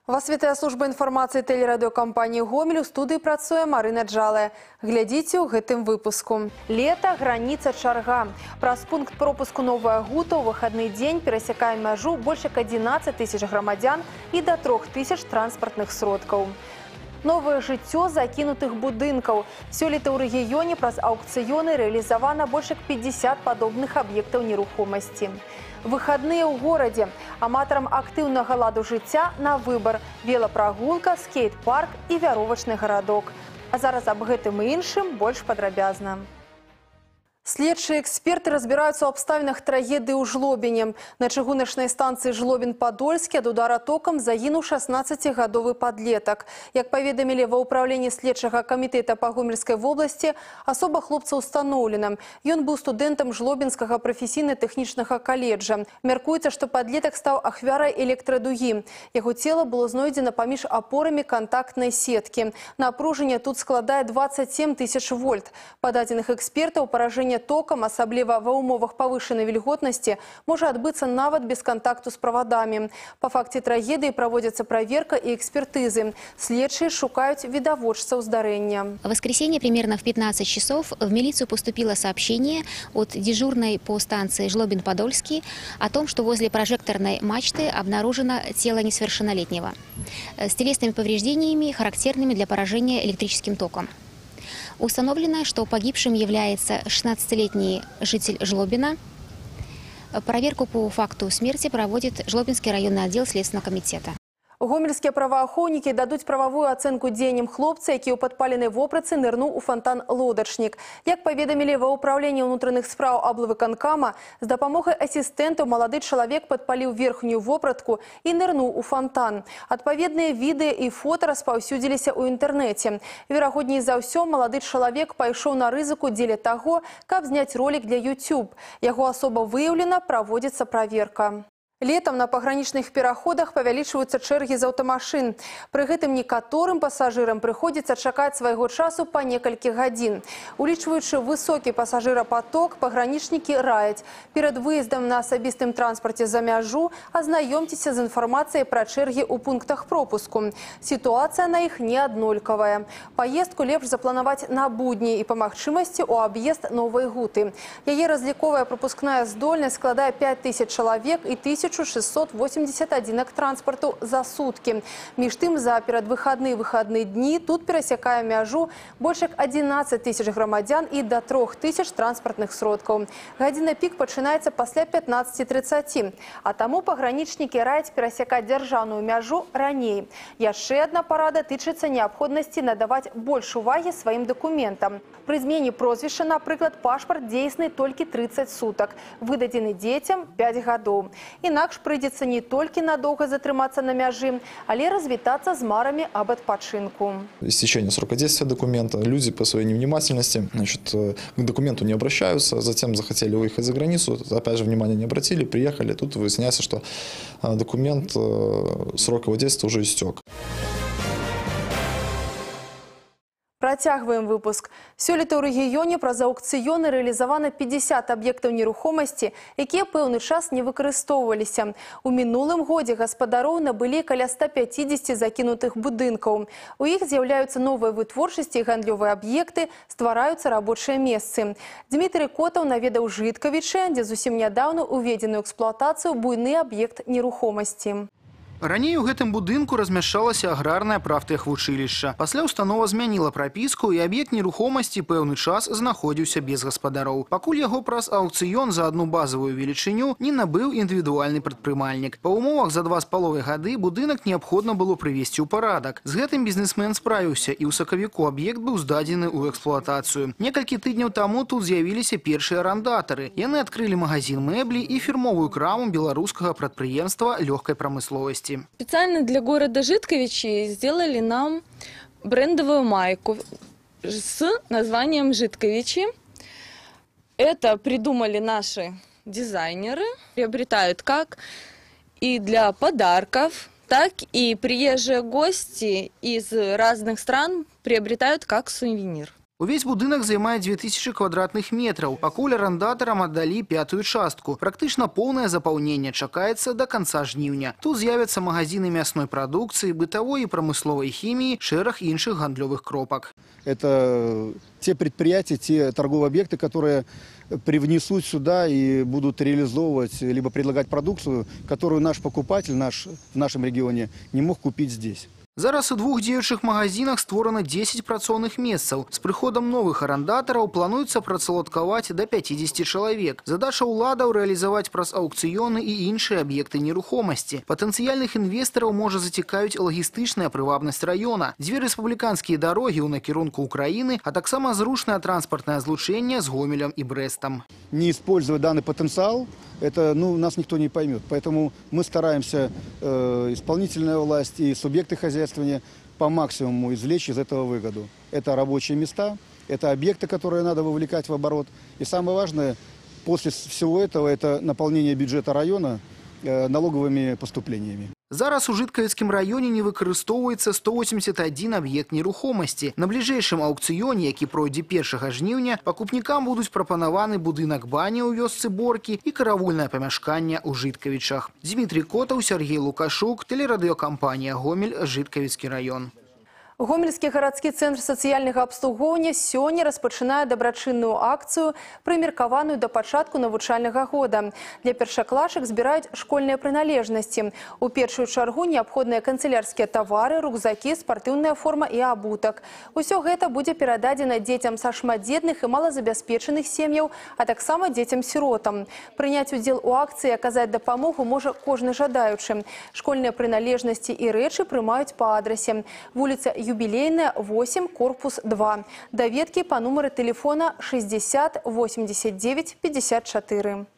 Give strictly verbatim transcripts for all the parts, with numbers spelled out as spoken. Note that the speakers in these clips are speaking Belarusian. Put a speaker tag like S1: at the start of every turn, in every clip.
S1: Вас вітае служба інфармацыі тэлерадыёкампаніі «Гомель», у студыі працуе Марына Джалая. Глядзіце ў гэтым выпуску. Лета, граніца, чарга. Праз пункт пропуску Новая Гута ў выхадны дзень перасякае мяжу больш як адзінаццаць тысяч грамадзян і да трох тысяч транспартных сродкаў. Новае жыццё закінутых будынкаў. Сёлета ў рэгіёне праз аўкцыёны рэалізавана больш як пятьдесят падобных аб'ектаў нерухомасці. Выхадныя ў горадзе. Аматарам актыўнага ладу жыцця на выбар. Велапрагулка, скейт-парк і вяровачны гарадок. А зараз аб гэтым і іншым больш падрабязна. Следчыя эксперты разбіраюцца ў абставінах трагедыі ў Жлобіне. На чыгуначнай станцыі Жлобін-Падольскі ад удара токам загінуў шаснаццацігадовы падлетак. Як паведамілі ва ўпраўленні следчага камітэта па Гомельскай вобласці, асоба хлопца ўстаноўлена. Ён быў студэнтам Жлобінскага прафесійна-тэхнічнага каледжа. Мяркуецца, што падлетак стаў ахвярай электрадугі. Яго цела было знойдзена паміж апорамі кантактнай сеткі. Напружанне тут складае дваццаць сем тысяч вольт. Па дадзеных экспертаў, паражэнне токам, асабліва ва ўмовах павышанай вільготнасці, можа адбыцца нават без кантакту з правадамі. Па факце трагедыі праводзяцца праверка і экспертызы. Следчыя шукаюць відавочцаў здарэння.
S2: В воскресенье примерно в пятнадцать часов в милицию поступило сообщение от дежурной по станции Жлобин-Подольский о том, что возле прожекторной мачты обнаружено тело несовершеннолетнего с телесными повреждениями, характерными для поражения электрическим током. Установлено, что погибшим является шестнадцатилетний житель Жлобина. Проверку по факту смерти проводит Жлобинский районный отдел Следственного комитета.
S1: Гомельскія праваахоўнікі дадуць прававую ацэнку дзеянням хлопца, які ў падпаленай вопратцы нырнуў у фонтан «Лодачнік». Як паведамілі ва ўпраўленні ўнутраных спраў аблвыканкама, з дапамогай асістэнтаў малады чалавек падпаліў верхнюю вопратку і нырнуў у фонтан. Адпаведныя відэа і фота распаўсюдзіліся ў інтэрнэце. Верагодней за ўсё, малады чалавек пайшоў на рызыку дзеля таго, каб зняць ролік для YouTube. Яго асоба выяўлена, праводзіцца праверка. Летом на пагранічных пераходах павялічваюцца чэргі з аўтамашын. Пры гэтым некаторым пасажырам прыходзіцца чакаць свайго часу па некалькі гадзін. Улічваючы высокі пасажырапаток, пагранічнікі раяць: перад выездам на асабістым транспарце за мяжу азнаёмцеся з інфармацыяй пра чэргі ў пунктах пропуску. Сітуацыя на іх не аднолькавая. Паездку лепш запланаваць на будні і па магчымасці ў аб'езд Новай Гуты. Яе разліковая прапускная здольнасць складае пяць тысяч чалавек і тысячу шестьсот восемьдесят адзінак транспарту за суткі. Між тым, за перадвыхадныя выхадныя дні тут перасякае мяжу больш як адзінаццаць тысяч грамадзян і да трох тысяч транспартных сродкаў. Гадзіна пік пачынаецца пасля пятнаццаці трыццаці, а таму пагранічнікі раяць перасякаць дзяржаўную мяжу раней. Яшчэ адна парада тычыцца неабходнасці надаваць больш увагі сваім дакументам. Пры змене прозвішча, напрыклад, пашпарт дзейсны толькі трыццаць сутак, выдадзены дзецям пяць гадоў. Інакш прыйдзецца не толькі надоўга затрымацца на мяжы, але развітацца з марамі об адпачынку.
S3: Истечение срока действия документа. Люди по своей невнимательности, значит, к документу не обращаются, затем захотели выехать за границу, опять же внимания не обратили, приехали, тут выясняется, что документ, срок его действия уже истек.
S1: Працягваем выпуск. Сёлета ў рэгіёне праз аўкцыёны рэалізавана пятьдесят аб'ектаў нерухомасці, якія пэўны час не выкарыстоўваліся. У мінулым годзе гаспадароў набылі каля ста пяцідзесяці закінутых будынкаў. У іх з'яўляюцца новыя вытворчасці і гандлёвыя аб'екты, ствараюцца рабочыя месцы. Дмітрый Котаў наведаў Жыткавічы, дзе зусім нядаўна уведзены ў эксплуатацыю буйны аб'ект нерухомасці.
S4: Раней у гэтым будынку размяшчалася аграрнае прафтэхвучылішча. Пасля установа змяніла прапіску, і аб'ект нерухомасці пэўны час знаходзіўся без гаспадароў. Пакуль яго праз аўкцыён за адну базавую велічыню не набыў індывідуальны прадпрымальнік. Па ўмовах за два з паловай гады будынак неабходна было прывесці ў парадак. З гэтым бізнесмен справіўся, і ў сакавіку аб'ект быў здадзены ў эксплуатацыю. Некалькі тыдняў таму тут з'явіліся першыя арандатары. Яны адкрылі магазин мэблі і фірмовую краму беларускага прадпрыемства лёгкай прамысловасці.
S5: Специально для города Житковичи сделали нам брендовую майку с названием Житковичи. Это придумали наши дизайнеры. Приобретают как и для подарков, так и приезжие гости из разных стран приобретают как сувенир.
S4: Увесь будынак займае две тысячи квадратных метров. Пакуль арендаторам отдали пятую частку. Практично полное заполнение чакается до конца жніўня. Тут з'явятся магазины мясной продукции, бытовой и промысловой химии, шэраг іншых гандлёвых кропок.
S6: Это те предприятия, те торговые объекты, которые привнесут сюда и будут реализовывать, либо предлагать продукцию, которую наш покупатель наш, в нашем регионе не мог купить здесь.
S4: Зараз у двух дзеючых магазинах створено десять працоўных месцаў. С приходом новых арендаторов плануецца працаўладкаваць до пятидесяти человек. Задача ўладаў реализовать праз аукцыёны и іншыя объекты нерухомости. Потенциальных инвесторов может зацікавіць логистичная прывабнасць района. Две республиканские дороги у накірунку Украины, а таксама зручное транспортное злучение с Гомелем и Брестом.
S6: Не используя данный потенциал, это, ну, нас никто не поймет. Поэтому мы стараемся, э, исполнительная власть и субъекты хозяйствования, по максимуму извлечь из этого выгоду. Это рабочие места, это объекты, которые надо вовлекать в оборот. И самое важное, после всего этого, это наполнение бюджета района э, налоговыми поступлениями.
S4: Зараз у Жыткавіцкім районе не выкарыстоўваецца сто восемьдесят один объект нерухомости. На бліжэйшым аукцыёне, які пройдзе першага жніўня, пакупнікам будуць прапанаваны будынак бані ў вёсцы Боркі і каравульнае памяшканне ў Жыткавічах. Дмитрий Котаў, Сергей Лукашук, телерадыёкампанія «Гомель», Жыткавіцкі район.
S1: Гомельскі гарадскі цэнтр сацыяльнага абслугоўвання сёння распачынае дабрачынную акцыю, прымеркаваную да пачатку навучальнага года. Для першаклашак збіраюць школьныя прыналежнасці. У першую чаргу неабходныя канцылярскія тавары, рюкзакі, спартыўная форма і абутак. Усё гэта будзе перададзена дзецям са шматдзетных і малазабяспечаных сем'яў, а таксама дзецям-сіротам. Прыняць удзел у акцыі і аказаць дапамогу можа кожны жадаючы. Школьныя прыналежнасці і рэчы прымаюць па адрасе. Вуліца Юбилейная, восемь, корпус два. Даведки по номеру телефона шестьдесят восемьдесят девять пятьдесят четыре.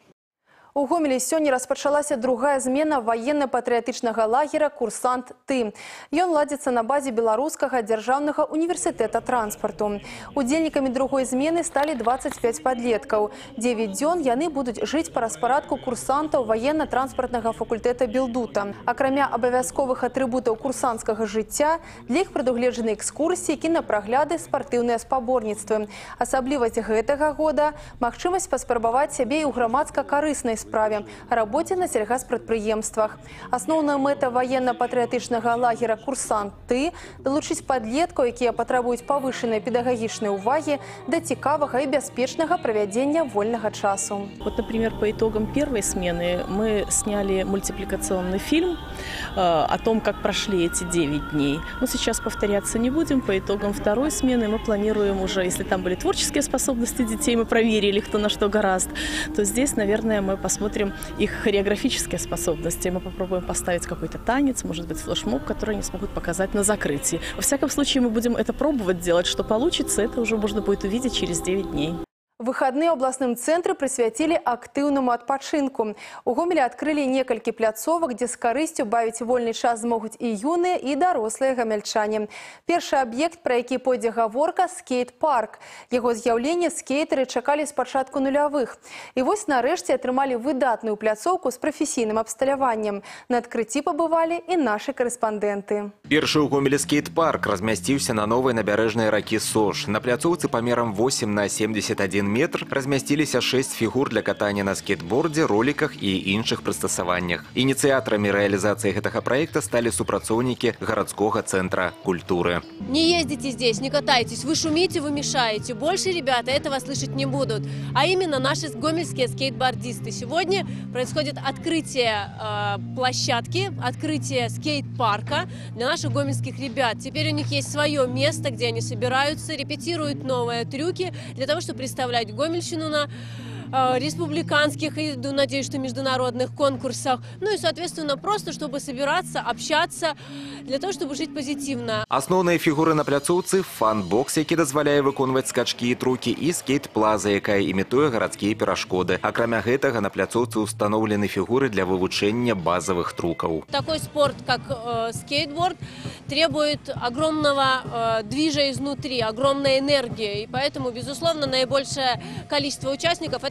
S1: У Гомелі сёння распачалася другая змена военно-патрыятычнага лагера «Курсант Ты». Ён ладзіцца на базе Беларускага дзяржаўнага універсітэта транспарту. Удзельнікамі другой змены сталі двадцать пять падлеткаў. девять дзён яны будуць жыць па распарадку курсантаў военно-транспартнага факультэта Белдута. Акрамя абавязковых атрыбутаў курсанцкага жыцця, для іх прадугледжаны экскурсіі, кінапрагляды, спартыўныя спаборніцтвы. Асаблівасць гэтага года – магчымасць паспрабаваць сябе і ў грамадска-карыснай справе о работе на сельгазпрадпрыемствах. Асноўная мэта военно-патрыятычнага лагера «Курсант Ты» – далучыць падлеткаў, якія патрабуюць павышанай педагагічнай увагі да цікавага і бяспечнага правядзення вольнага часу.
S7: Вот, например, по итогам первой смены мы сняли мультипликационный фильм э, о том, как прошли эти девять дней. Но сейчас повторяться не будем. По итогам второй смены мы планируем уже, если там были творческие способности детей, мы проверили, кто на что гораст, то здесь, наверное, мы посмотрим их хореографические способности. Мы попробуем поставить какой-то танец, может быть, флешмоб, который они смогут показать на закрытии. Во всяком случае, мы будем это пробовать делать. Что получится, это уже можно будет увидеть через девять дней.
S1: Выходные областным центры присвятили актыўнаму адпачынку. У Гомелі адкрылі некалькі пляцовак, дзе з карысцю бавіць вольны час змогуць і юныя, і дарослыя гамельчане. Першы аб'ект, пра які пойдзе гаворка – скейт-парк. Яго з'яўленне скейтары чакалі з пачатку нулявых. І вось нарэшце атрымалі выдатную пляцоўку з прафесійным абсталяваннем. На адкрыцці пабывалі і нашы карэспандэнты.
S8: Першы ў Гомелі скейт-парк размясціўся на новай набярэжнай ракі Сош. На пляцоўцы памерам восемь на семьдесят один метр размясціліся шесть фігур для катання на скейтбордзе, роліках і іншых прыстасаваннях. Ініцыятарамі рэалізацыі гэтага праекта сталі супрацоўнікі гарадскога цэнтра культуры.
S9: Не ездите здесь, не катайтесь, вы шумите, вы мешаете. Больше ребята этого слышать не будут. А именно наши гомельские скейтбордисты. Сегодня происходит открытие э, площадки, открытие скейт-парка для наших гомельских ребят. Теперь у них есть свое место, где они собираются, репетируют новые трюки для того, чтобы представлять Гомельщину на э, республиканских и, надеюсь, что международных конкурсах. Ну и, соответственно, просто, чтобы собираться, общаться, для того, чтобы жить позитивно.
S8: Асноўныя фігуры на пляцоўцы – фан-бокс, які дазваляе выконваць скачкі і трукі, і скейт-плаза, якая імітуе гарадскія перашкоды. Акрамя гэтага, на пляцоўцы установлены фігуры для вывучэння базовых трукаў.
S9: Такой спорт, как э, скейтборд, требует огромного э, движа изнутри, огромной энергии. И поэтому, безусловно, наибольшее количество участников – это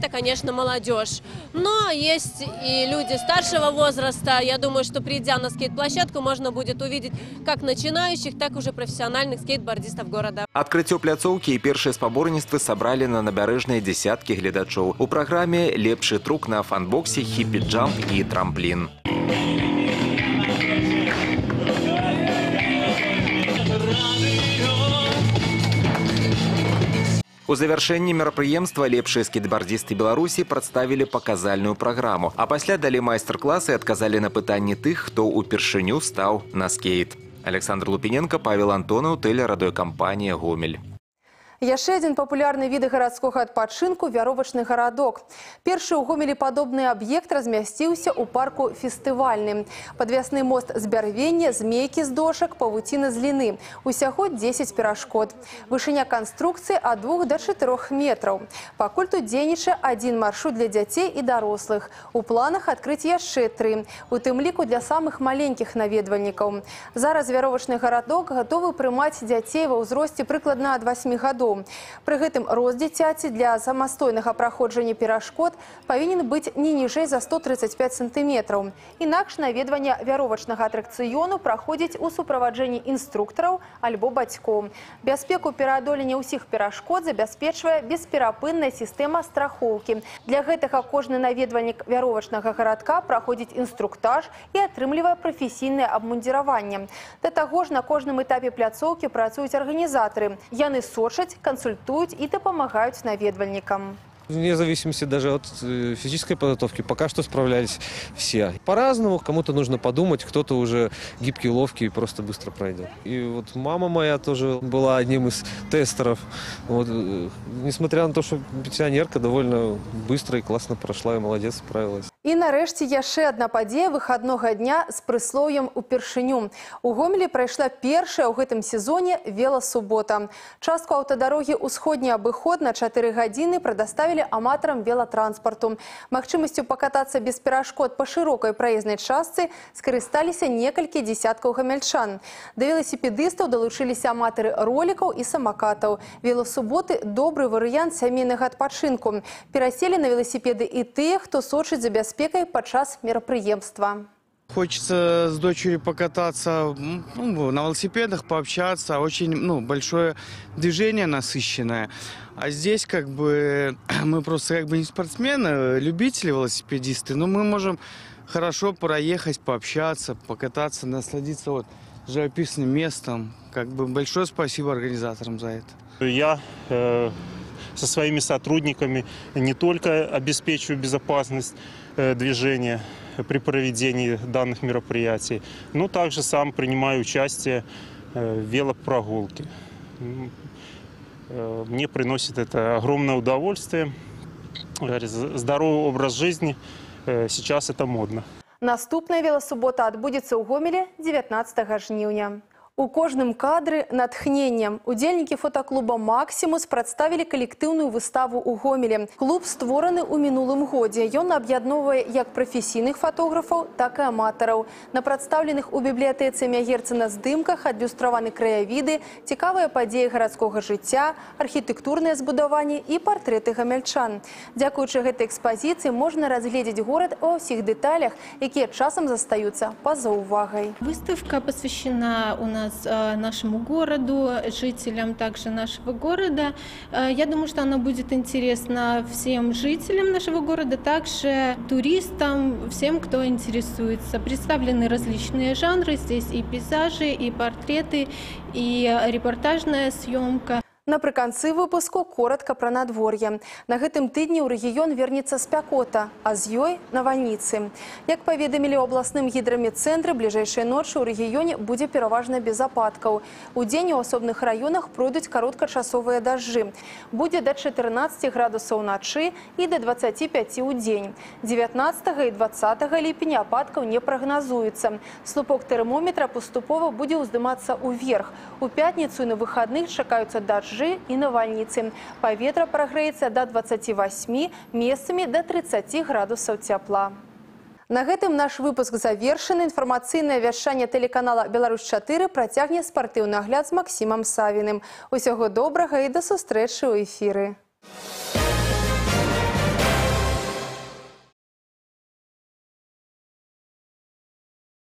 S9: это, конечно, молодежь. Но есть и люди старшего возраста. Я думаю, что придя на скейт-площадку, можно будет увидеть как начинающих, так и уже профессиональных скейтбордистов города.
S8: Адкрыццё пляцоўкі і першыя спаборніцтвы сабралі на набярэжнай дзесяткі гледачоў. У праграме лепшы трук на фанбоксе, хіпі-джамп і трамплін. У завяршэнні мерапрыемства лепшыя скейтбардисты Беларусі прадставілі паказальную праграму, а пасля далі майстар-класы і адказалі на пытанні тых, хто ўпершыню стаў на скейт. Александр Лупиненко, Павел Антонов, тэлерадыёкампанія «Гомель».
S1: Яшчэ адзін папулярны від гарадскога адпачынку – вяровачны гарадок. Першы ў Гомелі падобны аб'ект размясціўся ў парку фестывальны. Падвясны мост з бярвення, змейкі з дошак, павуціна з ліны. Усяго дзесяць перашкод. Вышыня канструкцыі ад двух да чатырох метраў. Пакуль тут дзейнічае адзін маршрут для дзяцей і дарослых. У планах адкрыць яшчэ тры, у тым ліку для самых маленькіх наведвальнікаў. Зараз вяровачны гарадок гатовы прымаць дзяцей ва ўзросце прыкладна ад васьмі гадоў. Пры гэтым рост дзіцяці для самастойнага праходжання перашкод павінен быць не ніжэй за сто трыццаць пяць сантыметраў. Інакш наведванне вяровачнага атракцыёну праходзіць у суправаджэнні інструктараў альбо бацькоў. Бяспеку пераадолення ўсіх перашкод забяспечвае бесперапынная сістэма страхоўкі. Для гэтага кожны наведвальнік вяровачнага гарадка праходзіць інструктаж і атрымлівае прафесійнае абмундзіраванне. Да таго ж на кожным этапе пляцоўкі працуюць арганізатары. Яны сочаць, консультуют и помогают наведвальникам.
S10: Вне зависимости даже от физической подготовки пока что справлялись все. По-разному, кому-то нужно подумать, кто-то уже гибкий, ловкий и просто быстро пройдет. И вот мама моя тоже была одним из тестеров. Вот, несмотря на то, что пенсионерка довольно быстро и классно прошла, и молодец, справилась.
S1: І нарэшце яшчэ адна падзея выхаднога дня з прыслоўем упершыню. У Гомелі прайшла першая ў гэтым сезоне веласубота. Частку аўтадарогі «Усходні абыход» на чатыры гадзіны прадаставілі аматарам велатранспарту. Магчымасцю пакатацца без перашкод па шырокай праезнай частцы скарысталіся некалькі дзесяткаў гамяльчан. Да веласіпедыстаў далучыліся аматары ролікаў і самакатаў. Веласуботы – добры варыянт сямейнага адпачынку. Пераселі на велосипеды і тыя, хто сочыць за бяспекай падчас мерапрыемства.
S11: Хочется с дочерью покататься, ну, на велосипедах, пообщаться. Очень ну, большое движение насыщенное. А здесь как бы мы просто как бы не спортсмены, любители велосипедисты, но мы можем хорошо проехать, пообщаться, покататься, насладиться вот живописным местом. Как бы большое спасибо организаторам за это.
S12: Я э, со своими сотрудниками не только обеспечиваю безопасность э, движения при проведении данных мероприятий, но также сам принимаю участие э, в велопрогулке. Э, мне приносит это огромное удовольствие. Здоровый образ жизни э, сейчас это модно.
S1: Наступная веласубота адбудзецца ў Гомелі дзевятнаццатага жніўня. У кожным кадры натхненнем. Удзельнікі фотоклуба «Максимус» прадставілі калектыўную выставу ў Гомелі. Клуб створаны ў мінулым годзе. Ён аб'ядноўвае як прафесійных фотографаў, так і аматараў. На прадстаўленых у бібліятэцы імя Герцена здымках адлюстраваны краявіды, цікавыя падзеі гарадскога жыцця, архітэктурныя збудаванні і партрэты гамяльчан. Дзякуючы гэтай экспазіцыі можна разгледзець горад ва ўсіх дэталях, якія часам застаюцца па-за увагай.
S13: Выставка посвящена у нас нашему городу, жителям также нашего города. Я думаю, что она будет интересна всем жителям нашего города, также туристам, всем, кто интересуется. Представлены различные жанры, здесь и пейзажи, и портреты, и репортажная съемка.
S1: Напрыканцы выпуску коротка пра надвор'е. На гэтым тыдні ў рэгіён вернецца спякота, а з ёй навальніцы. Як паведамілі ў абласным гідрамедцэнтры, бліжэйшай ночы ў рэгіёне будзе пераважна без ападкаў. Удзень у асобных раёнах пройдуць кароткачасовыя дажджы. Будзе да чатырнаццаці градусаў уначы і да дваццаці пяці ў дзень. дзевятнаццатага і дваццатага ліпеня ападкаў не прагназуецца. Слупок тэрмометра паступова будзе ўздымацца ўверх. У пятніцу і на выхадных чакаюцца дажджы і навальніцы. Паветра прагрэецца да дваццаці васьмі, месцамі да трыццаці градусаў цяпла. На гэтым наш выпуск завершаны. Інфармацыйнае вяшчанне тэлеканала «Беларусь чатыры» працягне спартыўны агляд з Максімам Савіным. Усяго добрага і да сустрэчы ў эфіры.